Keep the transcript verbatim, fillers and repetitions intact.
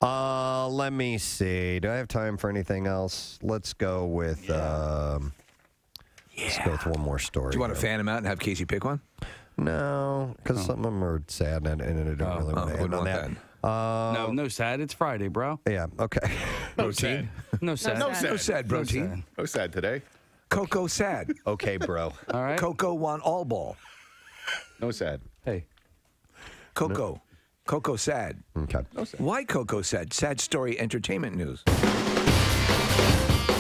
Uh, let me see. Do I have time for anything else? Let's go with. Yeah. Um, yeah. Let's go with one more story. Do you want here. to fan them out and have Casey pick one? No, because oh. some of them are sad, and, and I don't oh, really want oh, to end on that. that. Uh, no, no sad. It's Friday, bro. Yeah. Okay. No sad. No sad. No sad. No sad, bro. No sad. No sad today. Coco sad. Okay, bro. All right. Coco won all ball. No sad. Hey. Coco. No. Coco sad. Okay. No sad. Why Coco sad? Sad story entertainment news.